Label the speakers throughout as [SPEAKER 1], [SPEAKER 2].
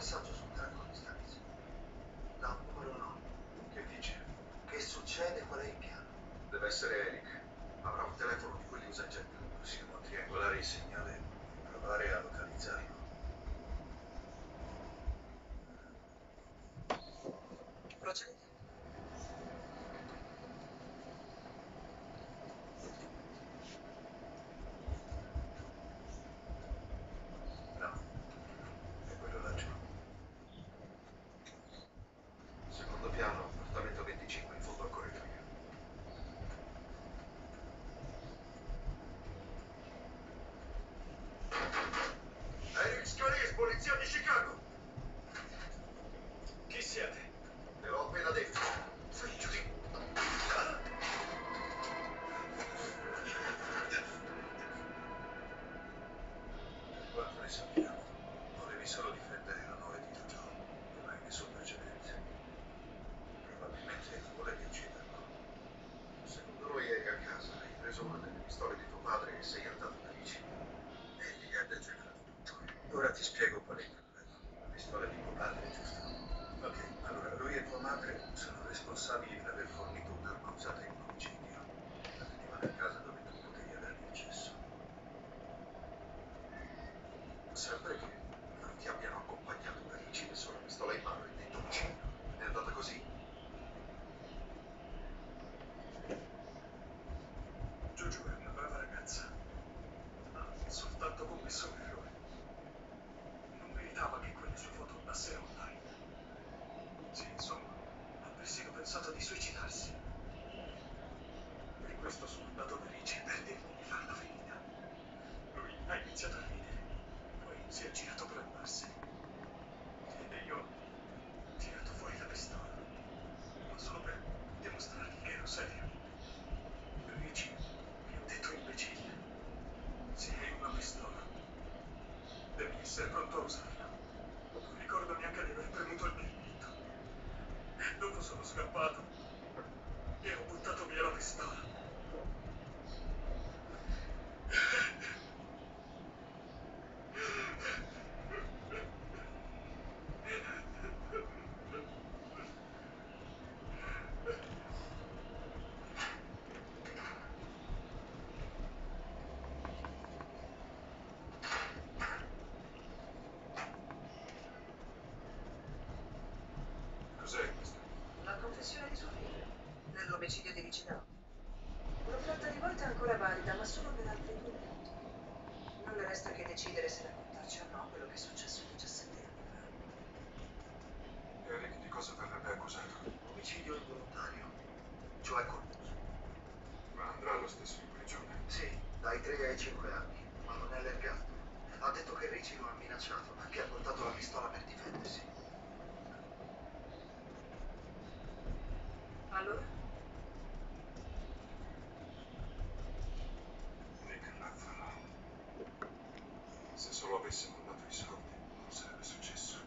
[SPEAKER 1] messaggio sul telefono di Stanizio. Da un numero no.
[SPEAKER 2] Che dice?
[SPEAKER 1] Che succede? Qual è il piano?
[SPEAKER 2] Deve essere Eric. Avrà un telefono di quelli usa gente. Possiamo triangolare il segnale e provare a localizzarlo.
[SPEAKER 3] Procedi.
[SPEAKER 2] No, è quello laggiù. Secondo piano, appartamento 25 in fondo al corridoio. Eric Scalise, polizia di Chicago!
[SPEAKER 4] Chi siete?
[SPEAKER 2] Te l'ho appena detto. Figlioli. Quanto ne sappiamo? Volevi solo difendere l'onore di tuo John. Non hai nessun precedente. Probabilmente volevi ucciderlo. Secondo noi eri a casa, hai preso una delle pistole di tuo padre e sei andato da vicino. Egli ha degenerato tutto. Ora ti spiego qual è il problema. La pistola di tuo padre, giusto? Ok, allora lui e tua madre sono responsabili per aver fornito un'arma usata in un omicidio. La tenevano in casa dove tu potevi averne accesso. Sempre che non ti abbiano accompagnato per ricevere solo la pistola in mano e detto omicidio. È andata così?
[SPEAKER 4] Giugiu è una brava ragazza. Ha soltanto commesso un errore. Non meritava che quelle sue foto andassero online. Sì, insomma, ha persino pensato di suicidarsi. Per questo sono andato da Ricci per dirgli di farla finita. Lui ha iniziato a ridere, poi si è girato per andarsene. E io ho tirato fuori la pistola, ma solo per dimostrargli che ero serio. Ricci mi ha detto imbecille. Se hai una pistola, devi essere pronto a usarla. Non ricordo neanche di aver premuto il grilletto. Dopo sono scappato e ho buttato via la pistola.
[SPEAKER 2] Cos'è questo?
[SPEAKER 3] La confessione di suo figlio, nell'omicidio di Vicinao. Un'offerta di volta ancora valida, ma solo per altri 2 minuti. Non le resta che decidere se raccontarci o no quello che è successo 17 anni fa.
[SPEAKER 2] Eric di cosa verrebbe accusato?
[SPEAKER 1] Omicidio involontario. Cioè colposo.
[SPEAKER 2] Ma andrà lo stesso in prigione.
[SPEAKER 1] Sì, dai 3 ai 5 anni. Ma non è l'ergastolo. Ha detto che Ricci lo ha minacciato, che ha portato la pistola per difendersi.
[SPEAKER 3] Allora?
[SPEAKER 2] Nick Lazzaro. Se solo avessimo dato i soldi, non sarebbe successo.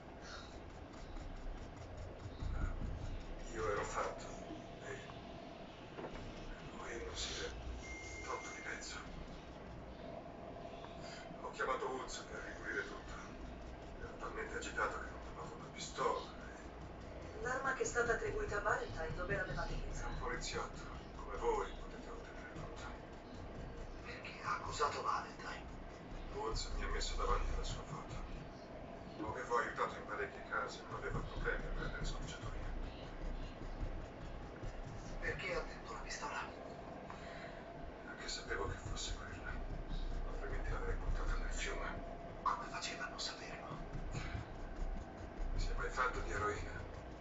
[SPEAKER 2] Io ero fatto e lui non si è tolto di mezzo. Ho chiamato Woods per ripulire tutto. Ero talmente agitato che non trovavo una pistola.
[SPEAKER 3] L'arma che è stata attribuita a Valentine dove l'avevate
[SPEAKER 2] Era
[SPEAKER 3] messa?
[SPEAKER 2] un poliziotto, come voi potete ottenere tutto.
[SPEAKER 1] Perché ha accusato Valentine.
[SPEAKER 2] Woods mi ha messo davanti alla sua foto. Lo avevo aiutato in parecchie case, non aveva problemi a prendere scorciatoie.
[SPEAKER 1] Perché ha detto la pistola?
[SPEAKER 2] Anche sapevo che fosse quella. Altrimenti l'avrei buttata nel fiume.
[SPEAKER 1] Come faceva a non saperlo?
[SPEAKER 2] Si è mai fatto di eroina?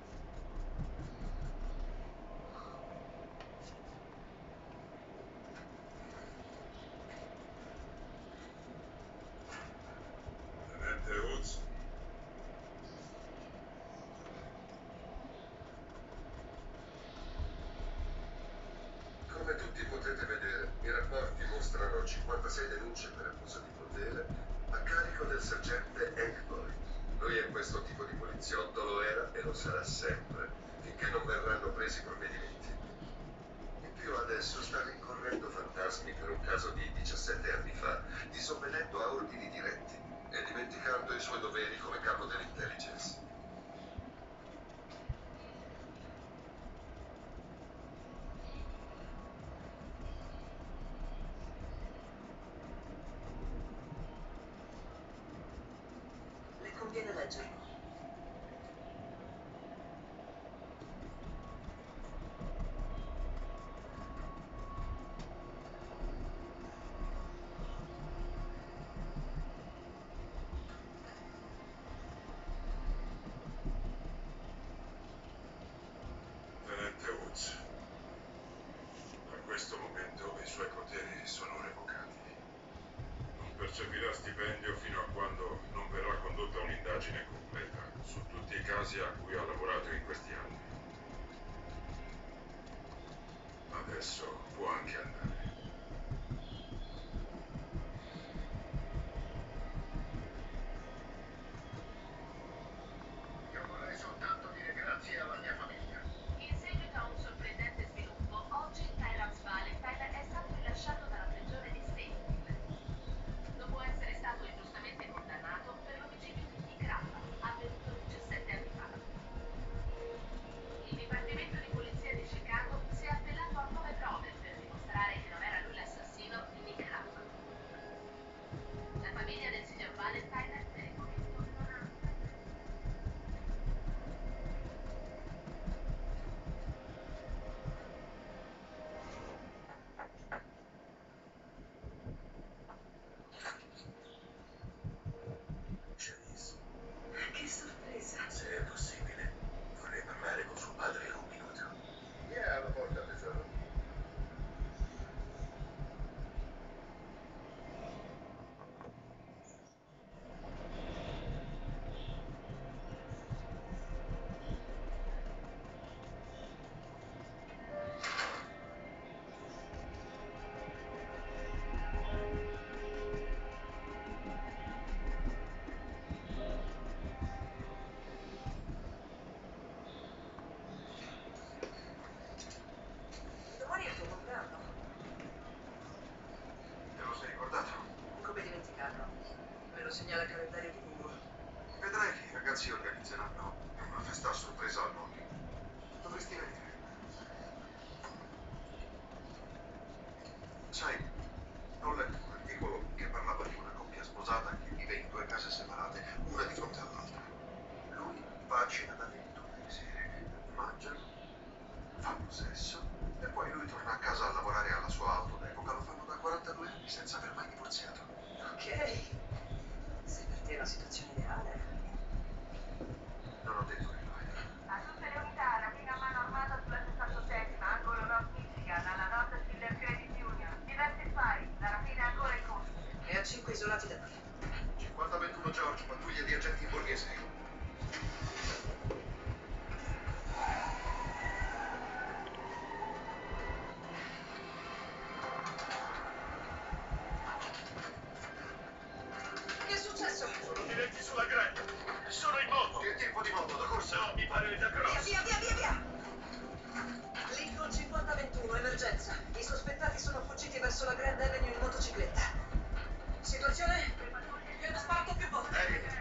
[SPEAKER 2] Tenente Woods? Come tutti potete vedere, i rapporti mostrano 56 denunce per accusa di crudele a carico del sergente Hank Boyd. Lui è questo tipo di poliziotto, lo era e lo sarà sempre, finché non verranno presi provvedimenti. In più adesso sta rincorrendo fantasmi per un caso di 17 anni fa, disobbedendo a ordini diretti e dimenticando dimenticando i suoi doveri come capo dell'intelligence.
[SPEAKER 3] Le conviene leggerlo.
[SPEAKER 5] Tenente Woods, da questo momento i suoi poteri sono revocati. Non percepirà stipendio fino a quando non verrà condotta un'indagine completa su tutti i casi a cui ha lavorato in questi anni. Adesso può anche andare.
[SPEAKER 2] Io vorrei soltanto dire grazie alla mia famiglia.
[SPEAKER 6] In seguito a un sorprendente sviluppo, oggi Tyrus Valentine è stato rilasciato dalla prigione di Statesville. Dopo essere stato ingiustamente condannato per l'omicidio di Nick Rappa, avvenuto 17 anni fa. Il Dipartimento di Polizia di Chicago si è appellato a nuove prove per dimostrare che non era lui l'assassino di Nick Rappa. La famiglia del signor Valentine per il momento non ha...
[SPEAKER 2] Janice,
[SPEAKER 3] Che sorpresa.
[SPEAKER 2] se è possibile, vorrei parlare con suo padre un minuto. Chi è alla porta, tesoro?
[SPEAKER 3] Domani è il tuo compleanno.
[SPEAKER 2] Te lo sei ricordato?
[SPEAKER 3] Come dimenticarlo? Me lo segnala il calendario di Google.
[SPEAKER 2] Vedrai che i ragazzi organizzeranno una festa a sorpresa a Molly. Dovresti venire. Sai, ho letto un articolo che parlava di una coppia sposata che vive in due case separate, una di fronte all'altra. Lui va a cena dalle 22 di sera, mangiano, fanno sesso e poi lui torna a casa a lavorare alla sua auto d'epoca. Lo fanno da 42 anni senza aver mai divorziato.
[SPEAKER 3] Ok. Se per te è la situazione ideale.
[SPEAKER 2] Non ho detto che lo è.
[SPEAKER 6] A tutte le unità, rapina a mano armata sulla 68esima, angolo North Michigan, alla nord Stiller Credit Union. Diversi spari, la rapina è ancora in corso.
[SPEAKER 3] E ha 5 isolati da me.
[SPEAKER 2] 5021 George, pattuglia di agenti in borghese.
[SPEAKER 3] Che è successo?
[SPEAKER 4] Sono diretti sulla grande. Sono in moto.
[SPEAKER 2] Che tipo di moto da corsa?
[SPEAKER 4] No, mi pare da
[SPEAKER 3] Via,
[SPEAKER 4] cross.
[SPEAKER 3] via, via, via, via! Lincoln 5021, emergenza. I sospettati sono fuggiti verso la Grand Avenue in motocicletta. Situazione? Vi hanno sparato più volte.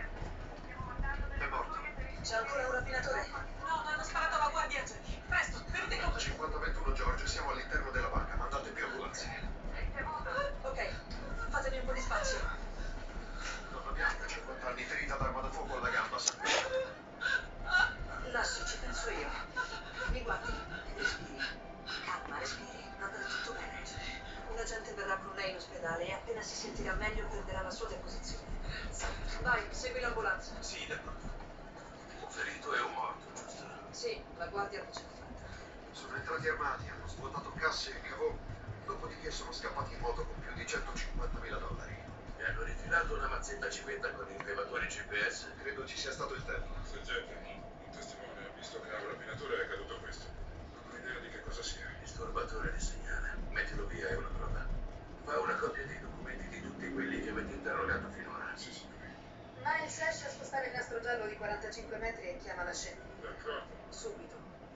[SPEAKER 2] È morto.
[SPEAKER 3] C'è ancora un rapinatore? No, hanno sparato alla guardia agenti. Presto, venite con me.
[SPEAKER 2] 5021 George, siamo all'interno della banca, mandate più ambulanze.
[SPEAKER 3] Ok, fatemi un po' di spazio.
[SPEAKER 2] Donna bianca, 50 anni, ferita d'arma da fuoco alla gamba, sangue.
[SPEAKER 3] Lasci, ci penso io. Mi guardi e respiri. Calma, respiri. Andrà tutto bene. Un agente verrà con lei in ospedale e appena si sentirà meglio prenderà la sua deposizione. Vai, segui l'ambulanza.
[SPEAKER 2] Sì, d'accordo. Un ferito e un morto, giusto?
[SPEAKER 3] Sì, la guardia non ce l'ha fatta.
[SPEAKER 2] Sono entrati armati, hanno svuotato casse e cavò, dopodiché sono scappati in moto con più di $150.000. E hanno rifilato una mazzetta civetta con i rilevatori GPS. Credo ci sia stato il tempo.
[SPEAKER 5] Sergente, un testimone ha visto che a un rapinatore è caduto questo. Non ho idea di che cosa sia.
[SPEAKER 2] Disturbatore di segnale. Mettilo via, è una prova. Fa una copia dei documenti di tutti quelli che avete interrogato finora.
[SPEAKER 5] Sì, signore.
[SPEAKER 3] Miles, riesci a spostare il nastro giallo di 45 metri e chiama la scena.
[SPEAKER 5] D'accordo.
[SPEAKER 3] Subito.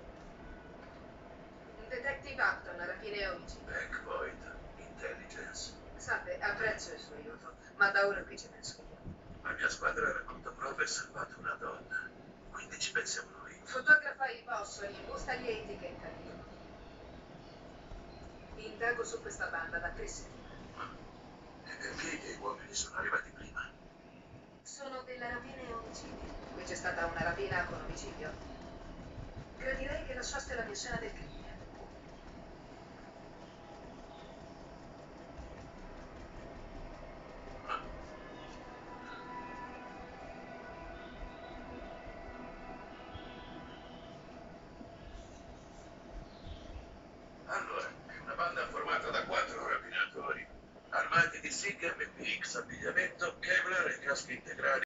[SPEAKER 3] Detective Upton, rapine e omicidi.
[SPEAKER 2] Bank Void, Intelligence.
[SPEAKER 3] Salve, apprezzo il suo aiuto, ma da ora qui ci penso io.
[SPEAKER 2] La mia squadra
[SPEAKER 3] indago su questa banda da 3 settimane.
[SPEAKER 2] Perché gli uomini sono arrivati prima?
[SPEAKER 6] Sono della rapina e omicidi.
[SPEAKER 3] Qui c'è stata una rapina con omicidio. Gradirei che lasciaste la mia scena del crimine.
[SPEAKER 2] Allora, è una banda formata da 4 rapinatori, armati di SIG, MPX, abbigliamento, Kevlar e caschi integrali.